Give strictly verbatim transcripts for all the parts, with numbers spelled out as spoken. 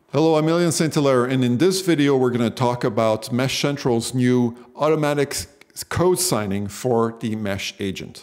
Hello, I'm Emilian Saint-Hilaire, and in this video we're going to talk about MeshCentral's new automatic code signing for the Mesh agent.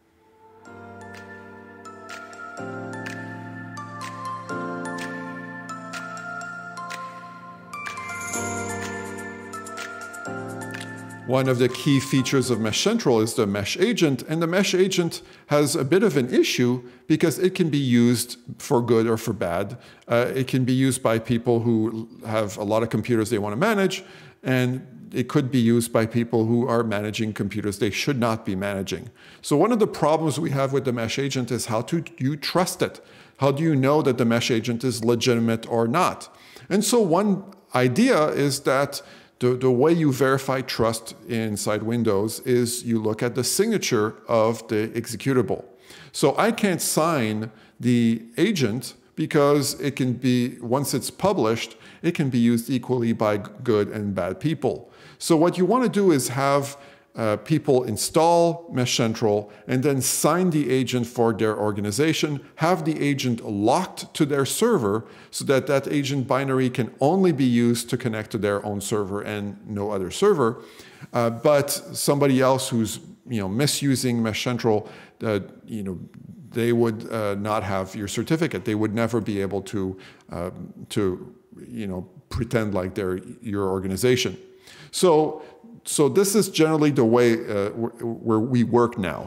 One of the key features of MeshCentral is the Mesh agent, and the Mesh agent has a bit of an issue because it can be used for good or for bad. Uh, it can be used by people who have a lot of computers they want to manage, and it could be used by people who are managing computers they should not be managing. So one of the problems we have with the Mesh agent is how do you trust it? How do you know that the Mesh agent is legitimate or not? And so one idea is that The, the way you verify trust inside Windows is you look at the signature of the executable. So I can't sign the agent because it can be, once it's published, it can be used equally by good and bad people. So what you want to do is have uh, people install MeshCentral and then sign the agent for their organization, have the agent locked to their server so that that agent binary can only be used to connect to their own server and no other server. Uh, but somebody else who's you know, misusing MeshCentral, uh, you know, they would uh, not have your certificate. They would never be able to, uh, to you know, pretend like they're your organization. So, So this is generally the way uh, where we work now.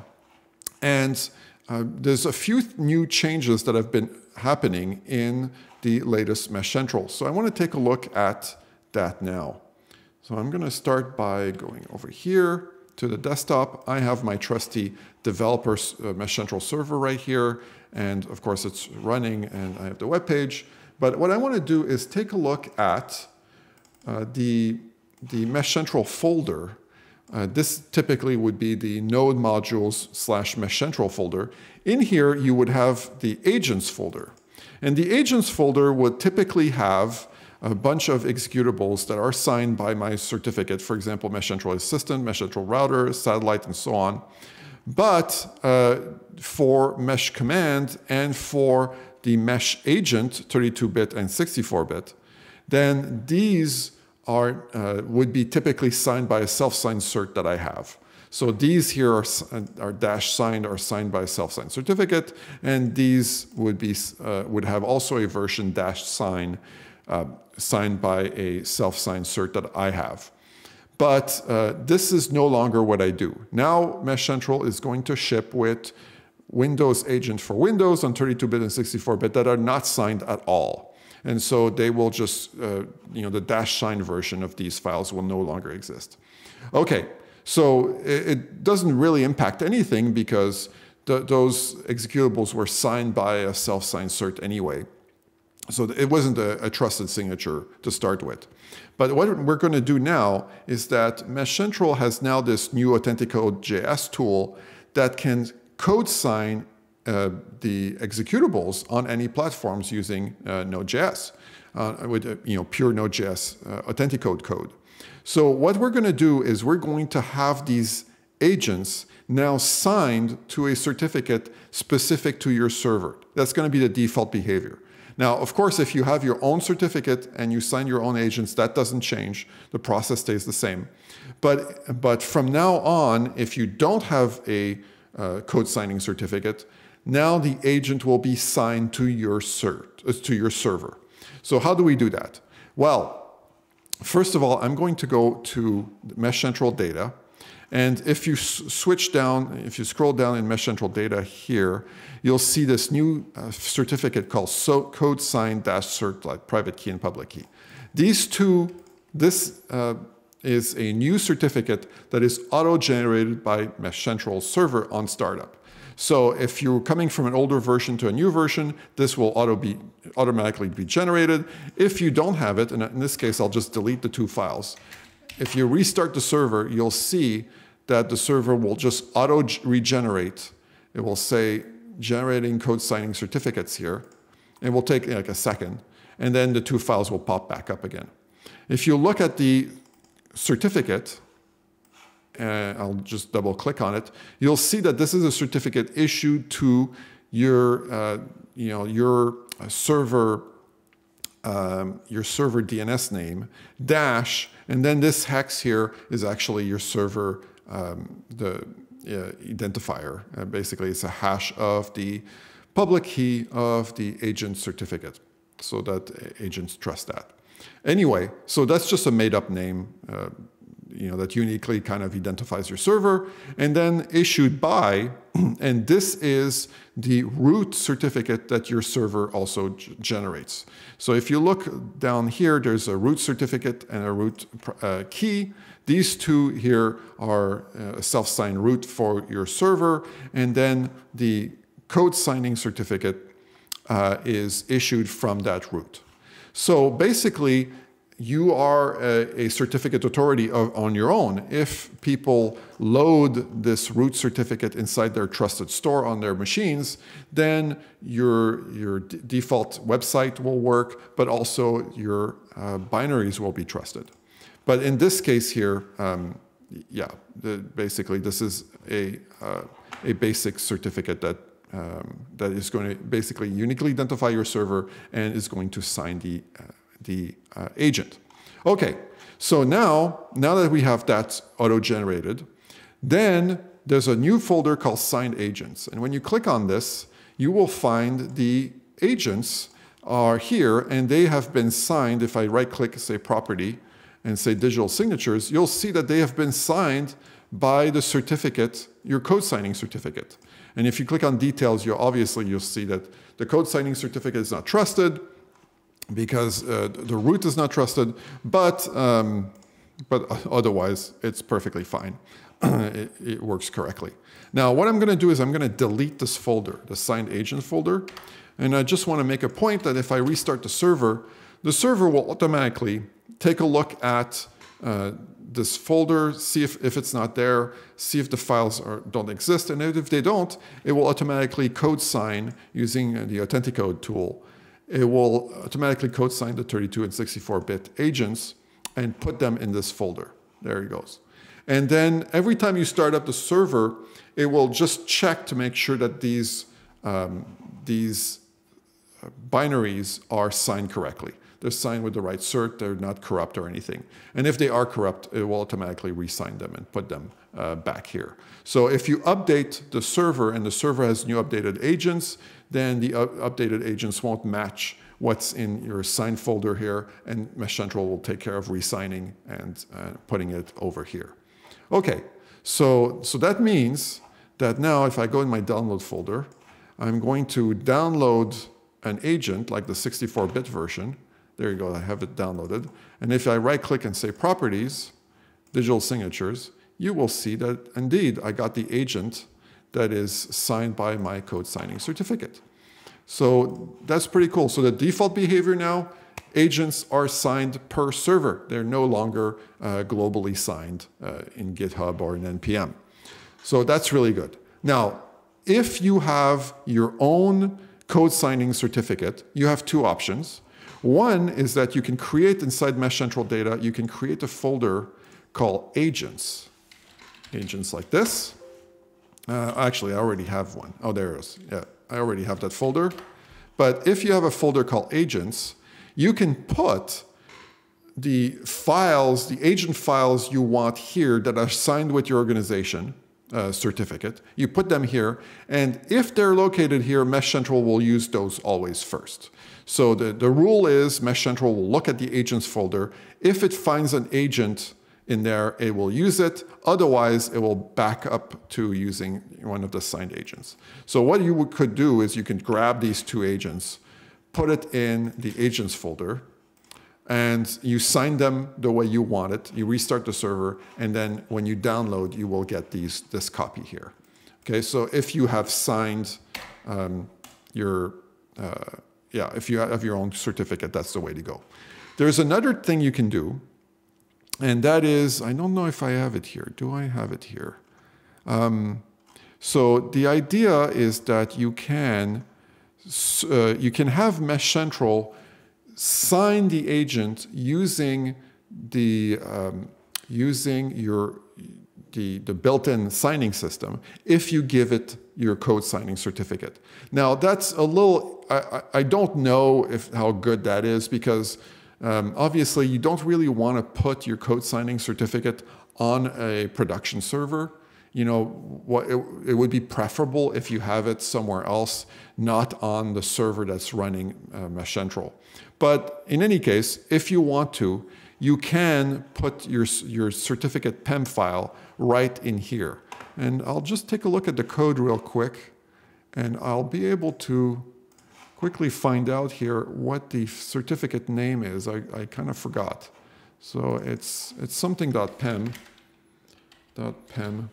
And uh, there's a few new changes that have been happening in the latest MeshCentral. So I want to take a look at that now. So I'm going to start by going over here to the desktop. I have my trusty developer's uh, MeshCentral server right here. And of course it's running and I have the web page. But what I want to do is take a look at uh, the the MeshCentral folder. Uh, this typically would be the node modules slash MeshCentral folder. In here, you would have the agents folder. And the agents folder would typically have a bunch of executables that are signed by my certificate. For example, MeshCentral Assistant, MeshCentral Router, Satellite, and so on. But uh, for Mesh Command and for the Mesh agent, thirty-two bit and sixty-four bit, then these Are, uh, would be typically signed by a self-signed cert that I have. So these here are, are dash signed or signed by a self-signed certificate, and these would be uh, would have also a version dash sign uh, signed by a self-signed cert that I have. But uh, this is no longer what I do. Now MeshCentral is going to ship with Windows agent for Windows on thirty-two bit and sixty-four bit that are not signed at all. And so they will just, uh, you know, the dash sign version of these files will no longer exist. Okay, so it, it doesn't really impact anything because the, those executables were signed by a self-signed cert anyway. So it wasn't a, a trusted signature to start with. But what we're going to do now is that MeshCentral has now this new Authenticode J S tool that can code sign Uh, the executables on any platforms using uh, Node.js, uh, with uh, you know, pure Node.js uh, Authenticode code. So what we're going to do is we're going to have these agents now signed to a certificate specific to your server. That's going to be the default behavior. Now, of course, if you have your own certificate and you sign your own agents, that doesn't change. The process stays the same. But, but from now on, if you don't have a uh, code signing certificate, now the agent will be signed to your cert, uh, to your server. So how do we do that? Well, first of all, I'm going to go to MeshCentral data. And if you switch down, if you scroll down in MeshCentral data here, you'll see this new uh, certificate called so code sign dash cert, like private key and public key. These two, this uh, is a new certificate that is auto-generated by MeshCentral's server on startup. So if you're coming from an older version to a new version, this will auto be, automatically be generated. If you don't have it, and in this case, I'll just delete the two files. If you restart the server, you'll see that the server will just auto-regenerate. It will say generating code signing certificates here. It will take like a second, and then the two files will pop back up again. If you look at the certificate, and I'll just double click on it, you'll see that this is a certificate issued to your, uh, you know, your server um, your server D N S name, dash, and then this hex here is actually your server um, the uh, identifier. Uh, basically, it's a hash of the public key of the agent certificate, so that agents trust that. Anyway, so that's just a made-up name, uh, you know, that uniquely kind of identifies your server, and then issued by, and this is the root certificate that your server also generates. So if you look down here, there's a root certificate and a root uh, key. These two here are a self-signed root for your server, and then the code signing certificate uh, is issued from that root. So basically, you are a, a certificate authority of, on your own. If people load this root certificate inside their trusted store on their machines, then your, your default website will work, but also your uh, binaries will be trusted. But in this case here, um, yeah, the, basically this is a, uh, a basic certificate that, um, that is going to basically uniquely identify your server and is going to sign the uh, the uh, agent. Okay, so now, now that we have that auto-generated, then there's a new folder called signed agents. And when you click on this, you will find the agents are here, and they have been signed. If I right-click, say property, and say digital signatures, you'll see that they have been signed by the certificate, your code signing certificate. And if you click on details, you'll obviously you'll see that the code signing certificate is not trusted, because uh, the root is not trusted, but, um, but otherwise it's perfectly fine. it, it works correctly. Now what I'm going to do is I'm going to delete this folder, the signed agent folder, and I just want to make a point that if I restart the server, the server will automatically take a look at uh, this folder, see if, if it's not there, see if the files are, don't exist, and if they don't, it will automatically code sign using the Authenticode tool. It will automatically code sign the thirty-two and sixty-four bit agents and put them in this folder. There it goes. And then every time you start up the server, it will just check to make sure that these, um, these binaries are signed correctly. They're signed with the right cert, they're not corrupt or anything. And if they are corrupt, it will automatically re-sign them and put them uh, back here. So if you update the server and the server has new updated agents, then the updated agents won't match what's in your signed folder here, and MeshCentral will take care of re-signing and uh, putting it over here. Okay, so, so that means that now if I go in my download folder, I'm going to download an agent like the sixty-four bit version. There you go, I have it downloaded. And if I right-click and say properties, digital signatures, you will see that indeed I got the agent that is signed by my code signing certificate. So that's pretty cool. So the default behavior now, agents are signed per server. They're no longer uh, globally signed uh, in GitHub or in N P M. So that's really good. Now, if you have your own code signing certificate, you have two options. One is that you can create inside MeshCentral data, you can create a folder called agents. Agents like this. Uh, actually, I already have one. Oh, there it is. Yeah, I already have that folder. But if you have a folder called agents, you can put the files, the agent files you want here that are signed with your organization uh, certificate. You put them here, and if they're located here, MeshCentral will use those always first. So the, the rule is MeshCentral will look at the agents folder. If it finds an agent in there, it will use it. Otherwise, it will back up to using one of the signed agents. So what you could do is you can grab these two agents, put it in the agents folder, and you sign them the way you want it. You restart the server, and then when you download, you will get these, this copy here. Okay, so if you have signed um, your, uh, yeah, if you have your own certificate, that's the way to go. There's another thing you can do, and that is, I don't know if I have it here. Do I have it here? Um, so the idea is that you can, uh, you can have MeshCentral sign the agent using the um, using your the the built-in signing system if you give it your code signing certificate. Now that's a little, I, I don't know if how good that is, because um, obviously you don't really want to put your code signing certificate on a production server. You know, what it, it would be preferable if you have it somewhere else, not on the server that's running uh, MeshCentral. But in any case, if you want to, you can put your, your certificate P E M file right in here. And I'll just take a look at the code real quick, and I'll be able to quickly find out here what the certificate name is. I, I kind of forgot. So it's, it's something.pem, .pem,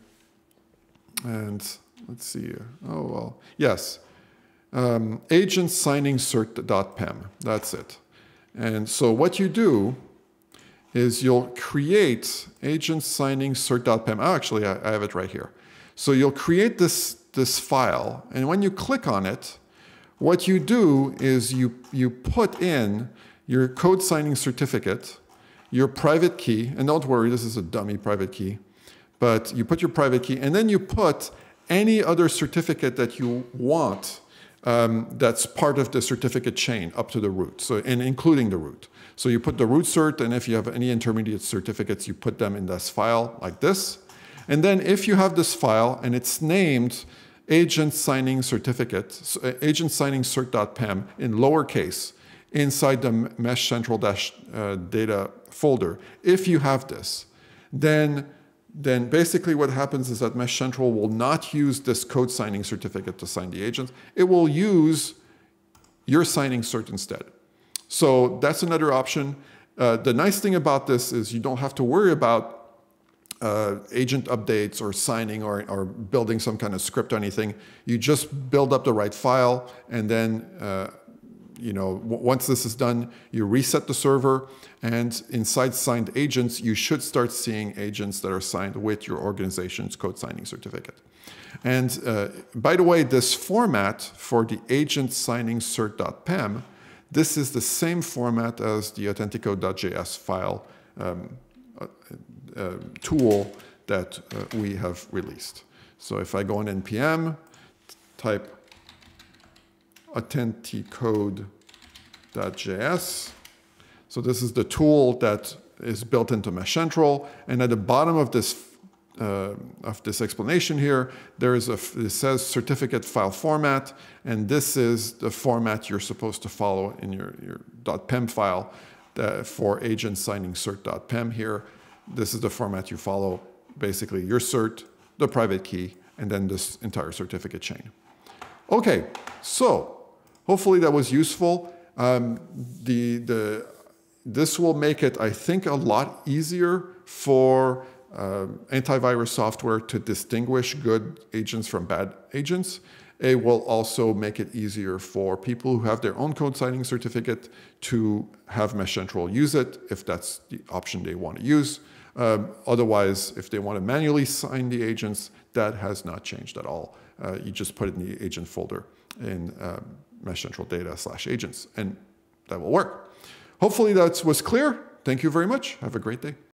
and let's see, oh well, yes, um, agent signing cert.pem, that's it. And so what you do is you'll create agent signing cert.pem. Oh, actually, I, I have it right here. So you'll create this, this file, and when you click on it, what you do is you, you put in your code signing certificate, your private key, and don't worry, this is a dummy private key, but you put your private key, and then you put any other certificate that you want um, that's part of the certificate chain up to the root, so, and including the root. So you put the root cert, and if you have any intermediate certificates, you put them in this file like this. And then if you have this file and it's named agent signing certificate, so agent signing cert.pem in lowercase inside the MeshCentral dash uh, data folder, if you have this, then, then basically what happens is that MeshCentral will not use this code signing certificate to sign the agent. It will use your signing cert instead. So that's another option. Uh, the nice thing about this is you don't have to worry about uh, agent updates or signing or, or building some kind of script or anything. You just build up the right file, and then uh, you know, once this is done, you reset the server, and inside signed agents, you should start seeing agents that are signed with your organization's code signing certificate. And uh, by the way, this format for the agent signing cert.pem, this is the same format as the Authenticode.js file um, uh, uh, tool that uh, we have released. So if I go in N P M, type Authenticode.js, so this is the tool that is built into MeshCentral, and at the bottom of this Uh, of this explanation here, there is a, it says certificate file format, and this is the format you're supposed to follow in your, your .pem file uh, for agent signing cert.pem here. This is the format you follow, basically your cert, the private key, and then this entire certificate chain. Okay, so hopefully that was useful. Um, the, the, this will make it, I think, a lot easier for Uh, antivirus software to distinguish good agents from bad agents. It will also make it easier for people who have their own code signing certificate to have MeshCentral use it, if that's the option they want to use. Um, otherwise, if they want to manually sign the agents, that has not changed at all. Uh, you just put it in the agent folder in uh, MeshCentral data slash agents, and that will work. Hopefully that was clear. Thank you very much. Have a great day.